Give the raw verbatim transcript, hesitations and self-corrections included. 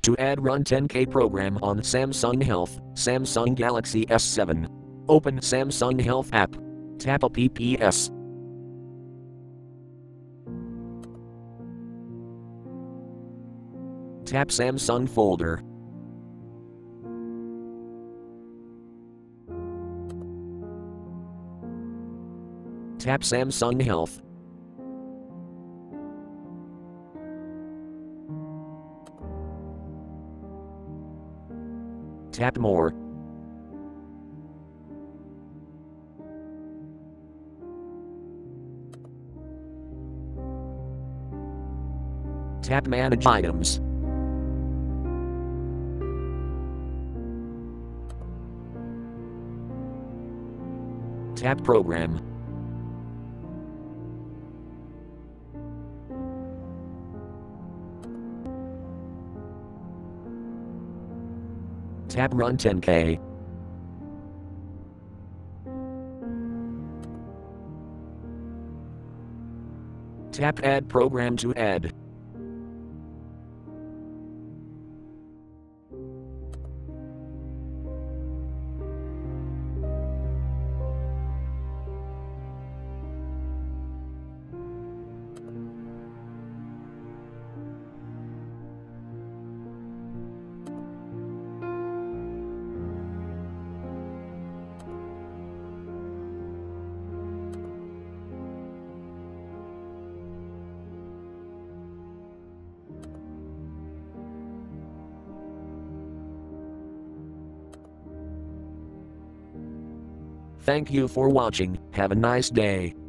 To add Run ten K program on Samsung Health, Samsung Galaxy S seven. Open Samsung Health app. Tap apps. Tap Samsung folder. Tap Samsung Health. Tap More. Tap Manage Items. Tap Program. Tap Run ten K. Tap Add Program to add. Thank you for watching. Have a nice day.